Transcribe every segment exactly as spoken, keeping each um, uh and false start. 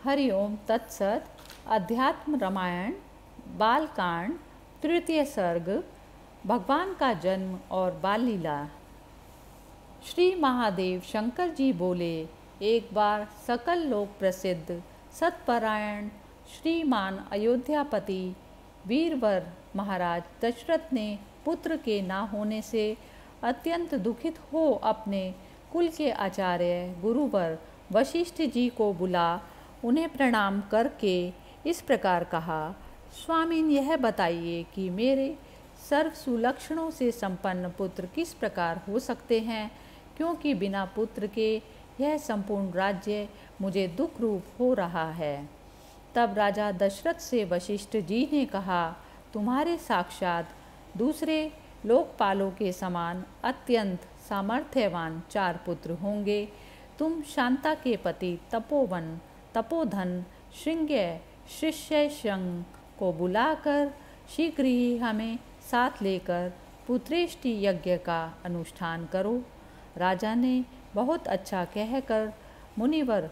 हरिओम तत्सत। अध्यात्म रामायण बालकांड तृतीय सर्ग भगवान का जन्म और बाल लीला। श्री महादेव शंकर जी बोले, एक बार सकल लोक प्रसिद्ध सतपरायण श्रीमान अयोध्यापति वीरवर महाराज दशरथ ने पुत्र के ना होने से अत्यंत दुखित हो अपने कुल के आचार्य गुरुवर वशिष्ठ जी को बुला उन्हें प्रणाम करके इस प्रकार कहा, स्वामीन यह बताइए कि मेरे सर्व सुलक्षणों से संपन्न पुत्र किस प्रकार हो सकते हैं, क्योंकि बिना पुत्र के यह संपूर्ण राज्य मुझे दुख रूप हो रहा है। तब राजा दशरथ से वशिष्ठ जी ने कहा, तुम्हारे साक्षात दूसरे लोकपालों के समान अत्यंत सामर्थ्यवान चार पुत्र होंगे। तुम शांता के पति तपोवन तपोधन श्रृंग्य शिष्य शंग को बुलाकर शीघ्र ही हमें साथ लेकर पुत्रेष्टि यज्ञ का अनुष्ठान करो। राजा ने बहुत अच्छा कहकर मुनिवर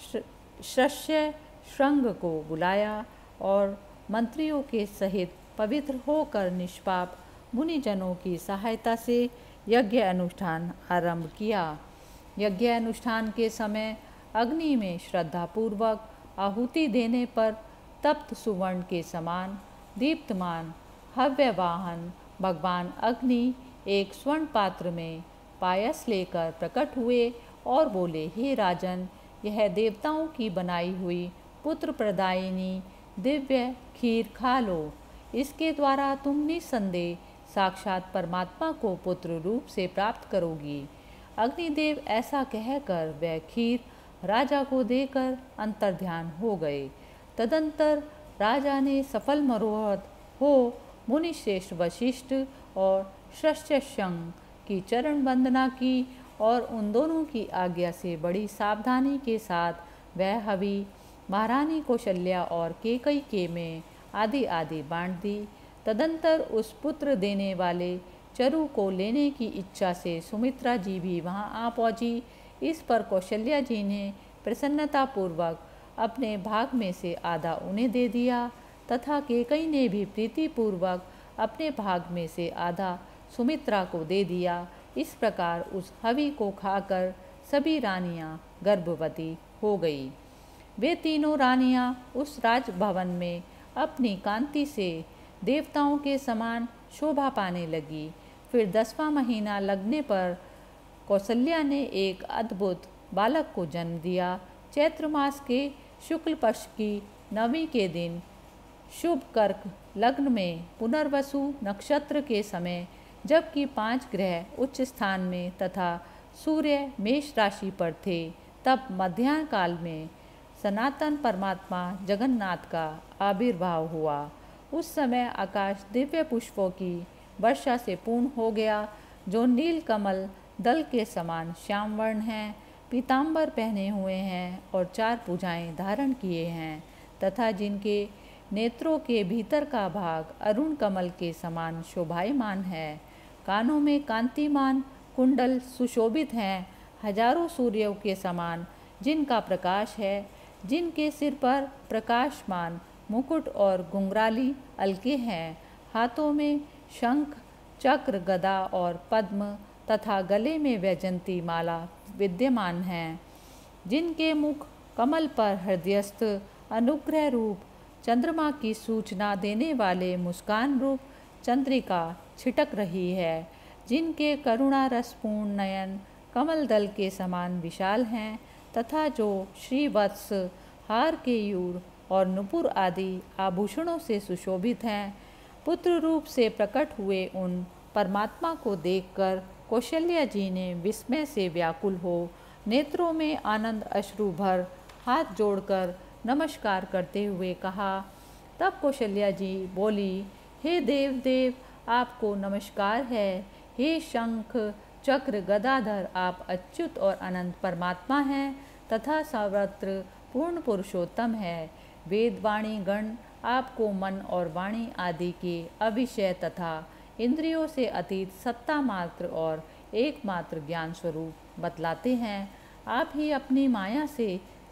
शिष्य श्रृंग को बुलाया और मंत्रियों के सहित पवित्र होकर निष्पाप मुनिजनों की सहायता से यज्ञ अनुष्ठान आरंभ किया। यज्ञ अनुष्ठान के समय अग्नि में श्रद्धापूर्वक आहुति देने पर तप्त सुवर्ण के समान दीप्तमान हव्यवाहन भगवान अग्नि एक स्वर्ण पात्र में पायस लेकर प्रकट हुए और बोले, हे राजन, यह देवताओं की बनाई हुई पुत्र प्रदायिनी दिव्य खीर खा लो। इसके द्वारा तुम निसंदेह साक्षात परमात्मा को पुत्र रूप से प्राप्त करोगी। अग्निदेव ऐसा कहकर वह खीर राजा को देकर अंतर्ध्यान हो गए। तदंतर राजा ने सफल मनोरथ हो मुनिश्रेष्ठ वशिष्ठ और शिष्यशंग की चरण वंदना की और उन दोनों की आज्ञा से बड़ी सावधानी के साथ वह हवि महारानी कौशल्या और केकई के में आदि आदि बांट दी। तदंतर उस पुत्र देने वाले चरु को लेने की इच्छा से सुमित्रा जी भी वहां आ पहुंची। इस पर कौशल्या जी ने प्रसन्नतापूर्वक अपने भाग में से आधा उन्हें दे दिया तथा केकई ने भी प्रीतिपूर्वक अपने भाग में से आधा सुमित्रा को दे दिया। इस प्रकार उस हवि को खाकर सभी रानियां गर्भवती हो गई। वे तीनों रानियां उस राजभवन में अपनी कांति से देवताओं के समान शोभा पाने लगी। फिर दसवां महीना लगने पर कौशल्या ने एक अद्भुत बालक को जन्म दिया। चैत्र मास के शुक्ल पक्ष की नवमी के दिन शुभ कर्क लग्न में पुनर्वसु नक्षत्र के समय, जबकि पांच ग्रह उच्च स्थान में तथा सूर्य मेष राशि पर थे, तब मध्याह्न काल में सनातन परमात्मा जगन्नाथ का आविर्भाव हुआ। उस समय आकाश दिव्य पुष्पों की वर्षा से पूर्ण हो गया, जो नील कमल दल के समान श्याम वर्ण हैं, पीताम्बर पहने हुए हैं और चार भुजाएं धारण किए हैं तथा जिनके नेत्रों के भीतर का भाग अरुण कमल के समान शोभायमान है। कानों में कांतिमान कुंडल सुशोभित हैं, हजारों सूर्यों के समान जिनका प्रकाश है, जिनके सिर पर प्रकाशमान मुकुट और घुंघराली अलके हैं। हाथों में शंख चक्र गदा और पद्म तथा गले में वैजंती माला विद्यमान हैं, जिनके मुख कमल पर हृदयस्थ अनुग्रह रूप चंद्रमा की सूचना देने वाले मुस्कान रूप चंद्रिका छिटक रही है, जिनके करुणा रसपूर्ण नयन कमल दल के समान विशाल हैं तथा जो श्रीवत्स हार केयूर और नुपुर आदि आभूषणों से सुशोभित हैं। पुत्र रूप से प्रकट हुए उन परमात्मा को देखकर कौशल्या जी ने विस्मय से व्याकुल हो नेत्रों में आनंद अश्रु भर हाथ जोड़कर नमस्कार करते हुए कहा। तब कौशल्या जी बोली, हे देव देव, आपको नमस्कार है। हे शंख चक्र गदाधर, आप अच्युत और अनंत परमात्मा हैं तथा सर्वत्र पूर्ण पुरुषोत्तम है। वेदवाणी गण आपको मन और वाणी आदि के अविषय तथा इंद्रियों से अतीत सत्ता मात्र और एकमात्र ज्ञान स्वरूप बतलाते हैं। आप ही अपनी माया से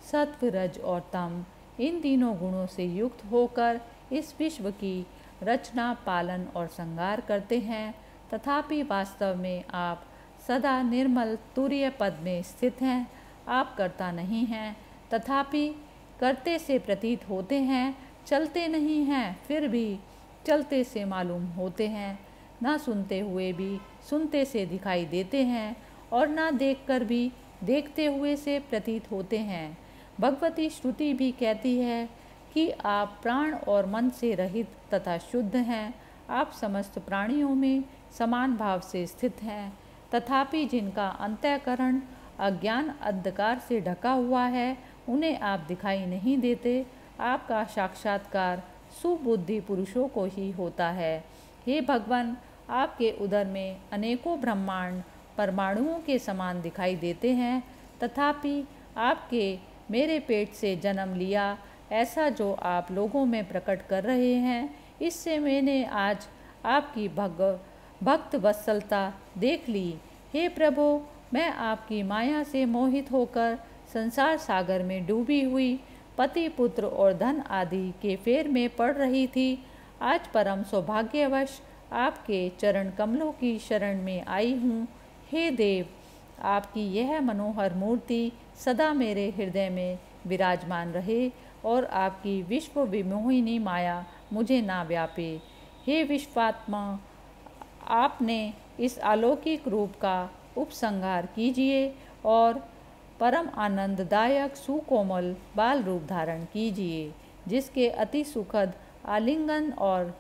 सत्व, रज और तम, इन तीनों गुणों से युक्त होकर इस विश्व की रचना, पालन और संहार करते हैं। तथापि वास्तव में आप सदा निर्मल तुरीय पद में स्थित हैं। आप करता नहीं हैं, तथापि करते से प्रतीत होते हैं। चलते नहीं हैं, फिर भी चलते से मालूम होते हैं। ना सुनते हुए भी सुनते से दिखाई देते हैं, और ना देखकर भी देखते हुए से प्रतीत होते हैं। भगवती श्रुति भी कहती है कि आप प्राण और मन से रहित तथा शुद्ध हैं। आप समस्त प्राणियों में समान भाव से स्थित हैं। तथापि जिनका अंतःकरण अज्ञान अंधकार से ढका हुआ है, उन्हें आप दिखाई नहीं देते। आपका साक्षात्कार सुबुद्धि पुरुषों को ही होता है। हे भगवान, आपके उदर में अनेकों ब्रह्मांड परमाणुओं के समान दिखाई देते हैं। तथापि आपके मेरे पेट से जन्म लिया ऐसा जो आप लोगों में प्रकट कर रहे हैं, इससे मैंने आज आपकी भग भक्त वत्सलता देख ली। हे प्रभु, मैं आपकी माया से मोहित होकर संसार सागर में डूबी हुई पति, पुत्र और धन आदि के फेर में पड़ रही थी। आज परम सौभाग्यवश आपके चरण कमलों की शरण में आई हूँ। हे देव, आपकी यह मनोहर मूर्ति सदा मेरे हृदय में विराजमान रहे और आपकी विश्व विमोहिनी माया मुझे ना व्यापे। हे विश्वात्मा, आपने इस अलौकिक रूप का उपसंहार कीजिए और परम आनंददायक सुकोमल बाल रूप धारण कीजिए, जिसके अति सुखद आलिंगन और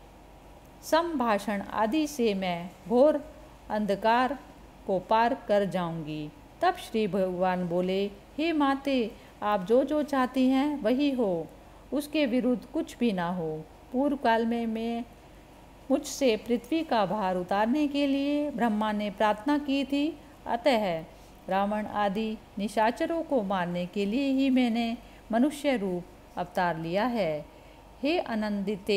संभाषण आदि से मैं घोर अंधकार को पार कर जाऊंगी। तब श्री भगवान बोले, हे माते, आप जो जो चाहती हैं वही हो, उसके विरुद्ध कुछ भी ना हो। पूर्व काल में मैं मुझसे पृथ्वी का भार उतारने के लिए ब्रह्मा ने प्रार्थना की थी। अतः रावण आदि निशाचरों को मारने के लिए ही मैंने मनुष्य रूप अवतार लिया है। हे आनंदिते,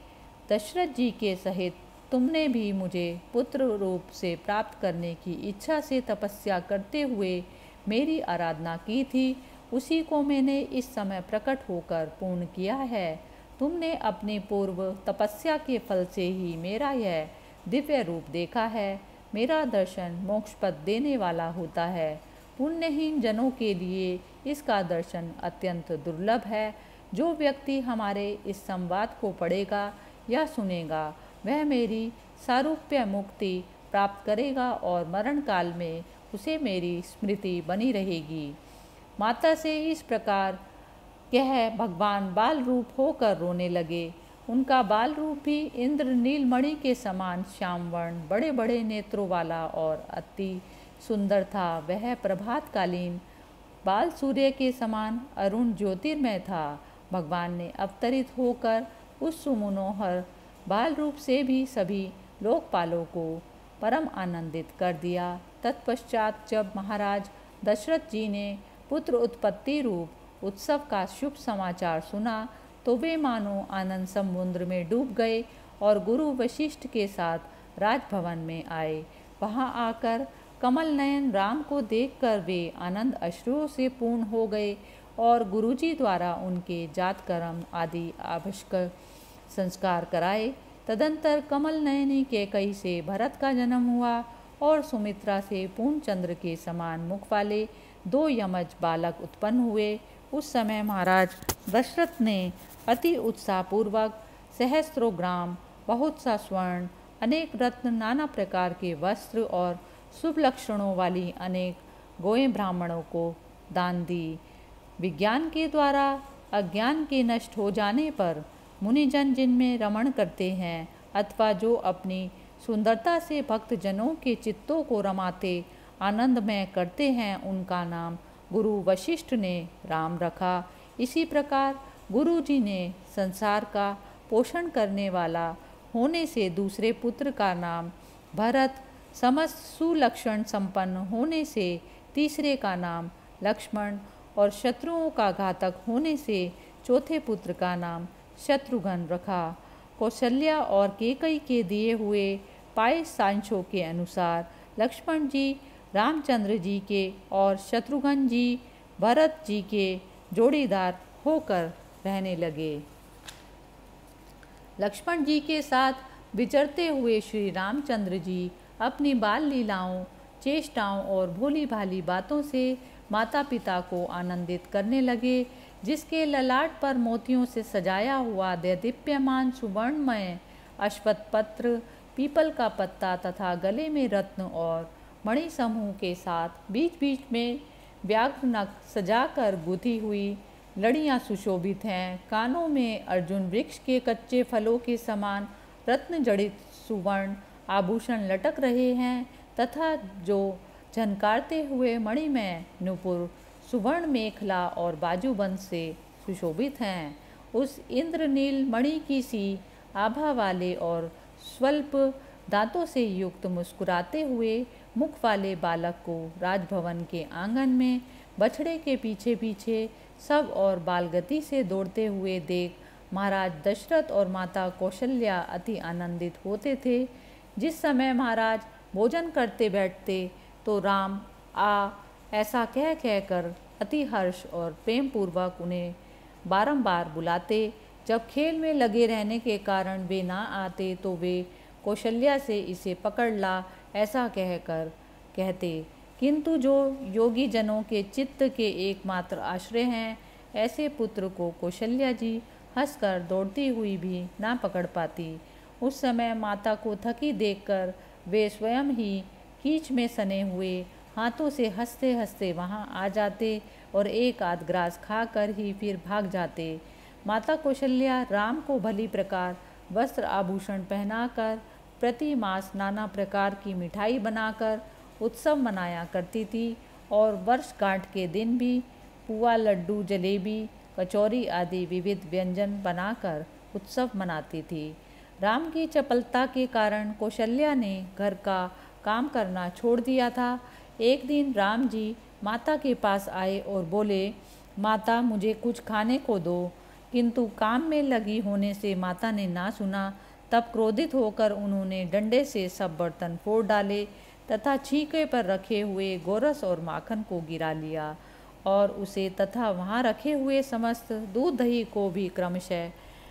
दशरथ जी के सहित तुमने भी मुझे पुत्र रूप से प्राप्त करने की इच्छा से तपस्या करते हुए मेरी आराधना की थी। उसी को मैंने इस समय प्रकट होकर पूर्ण किया है। तुमने अपनी पूर्व तपस्या के फल से ही मेरा यह दिव्य रूप देखा है। मेरा दर्शन मोक्ष पद देने वाला होता है। पुण्यहीन जनों के लिए इसका दर्शन अत्यंत दुर्लभ है। जो व्यक्ति हमारे इस संवाद को पढ़ेगा या सुनेगा, वह मेरी सारूप्य मुक्ति प्राप्त करेगा और मरण काल में उसे मेरी स्मृति बनी रहेगी। माता से इस प्रकार कह भगवान बाल रूप होकर रोने लगे। उनका बाल रूप भी इंद्र नीलमणि के समान श्यामवर्ण, बड़े बड़े नेत्रों वाला और अति सुंदर था। वह प्रभातकालीन बाल सूर्य के समान अरुण ज्योतिर्मय था। भगवान ने अवतरित होकर उस सुमनोहर बाल रूप से भी सभी लोकपालों को परम आनंदित कर दिया। तत्पश्चात जब महाराज दशरथ जी ने पुत्र उत्पत्ति रूप उत्सव का शुभ समाचार सुना, तो वे मानो आनंद समुद्र में डूब गए और गुरु वशिष्ठ के साथ राजभवन में आए। वहां आकर कमल नयन राम को देखकर वे आनंद अश्रुओं से पूर्ण हो गए और गुरुजी द्वारा उनके जात कर्म आदि आवश्यक संस्कार कराए। तदंतर कमल नयनी कैकेयी से भरत का जन्म हुआ और सुमित्रा से पूर्णचंद्र के समान मुख वाले दो यमज बालक उत्पन्न हुए। उस समय महाराज दशरथ ने अति उत्साहपूर्वक सहस्त्रों ग्राम, बहुत सा स्वर्ण, अनेक रत्न, नाना प्रकार के वस्त्र और शुभ लक्षणों वाली अनेक गोएं ब्राह्मणों को दान दी। विज्ञान के द्वारा अज्ञान के नष्ट हो जाने पर मुनिजन जिनमें रमण करते हैं अथवा जो अपनी सुंदरता से भक्त जनों के चित्तों को रमाते आनंदमय करते हैं, उनका नाम गुरु वशिष्ठ ने राम रखा। इसी प्रकार गुरु जी ने संसार का पोषण करने वाला होने से दूसरे पुत्र का नाम भरत, समस्त सुलक्षण संपन्न होने से तीसरे का नाम लक्ष्मण और शत्रुओं का घातक होने से चौथे पुत्र का नाम शत्रुघ्न रखा। कौशल्या और कैकेयी के दिए हुए पाए सांशों के अनुसार लक्ष्मण जी रामचंद्र जी के और शत्रुघ्न जी भरत जी के जोड़ीदार होकर रहने लगे। लक्ष्मण जी के साथ विचरते हुए श्री रामचंद्र जी अपनी बाल लीलाओं, चेष्टाओं और भोली भाली बातों से माता पिता को आनंदित करने लगे। जिसके ललाट पर मोतियों से सजाया हुआ दैदीप्यमान सुवर्णमय अश्वत्थ पत्र, पीपल का पत्ता तथा गले में रत्न और मणि समूह के साथ बीच बीच में व्याघ्र नख सजाकर गुथी हुई लड़ियाँ सुशोभित हैं। कानों में अर्जुन वृक्ष के कच्चे फलों के समान रत्न जड़ित सुवर्ण आभूषण लटक रहे हैं तथा जो झनकारते हुए मणिमय नुपुर सुवर्ण मेखला और बाजूबंद से सुशोभित हैं। उस इंद्रनील मणि की सी आभा वाले और स्वल्प दांतों से युक्त मुस्कुराते हुए मुख वाले बालक को राजभवन के आंगन में बछड़े के पीछे पीछे सब और बालगति से दौड़ते हुए देख महाराज दशरथ और माता कौशल्या अति आनंदित होते थे। जिस समय महाराज भोजन करते बैठते तो राम आ ऐसा कह कह कर अति हर्ष और प्रेम पूर्वक उन्हें बारंबार बुलाते। जब खेल में लगे रहने के कारण वे ना आते तो वे कौशल्या से इसे पकड़ ला ऐसा कहकर कहते। किंतु जो योगी जनों के चित्त के एकमात्र आश्रय हैं, ऐसे पुत्र को कौशल्या जी हंसकर दौड़ती हुई भी ना पकड़ पाती। उस समय माता को थकी देखकर वे स्वयं ही कीच में सने हुए हाथों से हंसते हंसते वहां आ जाते और एक आध ग्रास खाकर ही फिर भाग जाते। माता कौशल्या राम को भली प्रकार वस्त्र आभूषण पहनाकर प्रति मास नाना प्रकार की मिठाई बनाकर उत्सव मनाया करती थी और वर्षगांठ के दिन भी पुआ, लड्डू, जलेबी, कचौरी आदि विविध व्यंजन बनाकर उत्सव मनाती थी। राम की चपलता के कारण कौशल्या ने घर का काम करना छोड़ दिया था। एक दिन राम जी माता के पास आए और बोले, माता मुझे कुछ खाने को दो। किंतु काम में लगी होने से माता ने ना सुना। तब क्रोधित होकर उन्होंने डंडे से सब बर्तन फोड़ डाले तथा छीके पर रखे हुए गोरस और माखन को गिरा लिया और उसे तथा वहाँ रखे हुए समस्त दूध दही को भी क्रमशः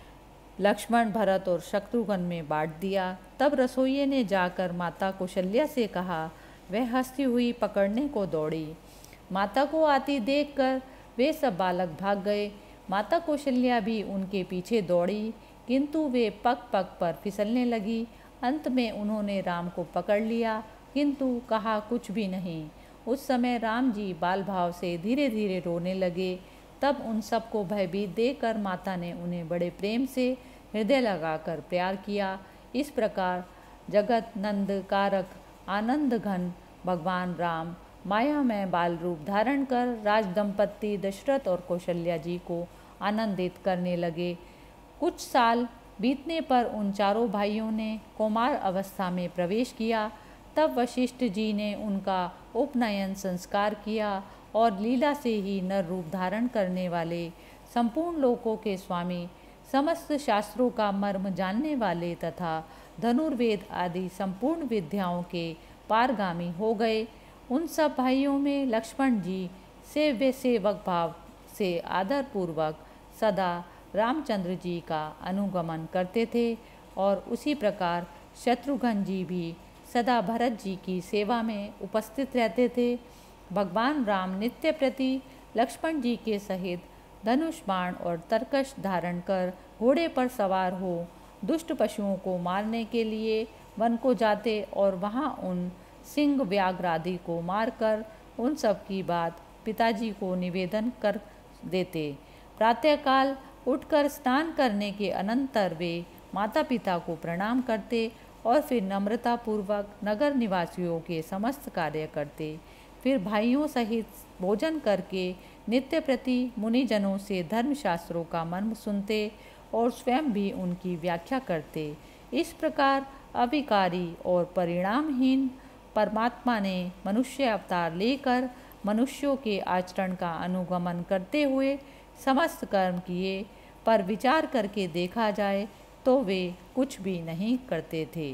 लक्ष्मण, भरत और शत्रुघ्न में बांट दिया। तब रसोइये ने जाकर माता कौशल्या से कहा। वह हंसती हुई पकड़ने को दौड़ी। माता को आती देखकर वे सब बालक भाग गए। माता कौशल्या भी उनके पीछे दौड़ी, किंतु वे पग पग पर फिसलने लगी। अंत में उन्होंने राम को पकड़ लिया, किंतु कहा कुछ भी नहीं। उस समय राम जी बाल भाव से धीरे धीरे रोने लगे। तब उन सबको भयभीत देखकर माता ने उन्हें बड़े प्रेम से हृदय लगाकर प्यार किया। इस प्रकार जगत नंद कारक आनंद घन भगवान राम माया में बाल रूप धारण कर राज दंपत्ति दशरथ और कौशल्या जी को आनंदित करने लगे। कुछ साल बीतने पर उन चारों भाइयों ने कौमार अवस्था में प्रवेश किया। तब वशिष्ठ जी ने उनका उपनयन संस्कार किया और लीला से ही नर रूप धारण करने वाले संपूर्ण लोकों के स्वामी, समस्त शास्त्रों का मर्म जानने वाले तथा धनुर्वेद आदि संपूर्ण विद्याओं के पारगामी हो गए। उन सब भाइयों में लक्ष्मण जी सेव्य सेवक भाव से आदरपूर्वक सदा रामचंद्र जी का अनुगमन करते थे और उसी प्रकार शत्रुघ्न जी भी सदा भरत जी की सेवा में उपस्थित रहते थे। भगवान राम नित्य प्रति लक्ष्मण जी के सहित धनुष बाण और तरकश धारण कर घोड़े पर सवार हो दुष्ट पशुओं को मारने के लिए वन को जाते और वहां उन सिंह व्याघ्र आदि को मारकर उन सब की बात पिताजी को निवेदन कर देते। प्रातःकाल उठकर स्नान करने के अनंतर वे माता पिता को प्रणाम करते और फिर नम्रतापूर्वक नगर निवासियों के समस्त कार्य करते। फिर भाइयों सहित भोजन करके नित्य प्रति मुनिजनों से धर्मशास्त्रों का मर्म सुनते और स्वयं भी उनकी व्याख्या करते। इस प्रकार अविकारी और परिणामहीन परमात्मा ने मनुष्य अवतार लेकर मनुष्यों के आचरण का अनुगमन करते हुए समस्त कर्म किए, पर विचार करके देखा जाए तो वे कुछ भी नहीं करते थे।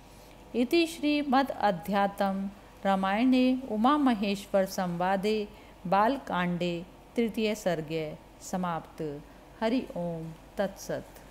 इति श्रीमद् अध्यात्म रामायणे उमा महेश्वर संवादे बालकांडे तृतीय सर्ग समाप्त। हरि ओम तत्सत।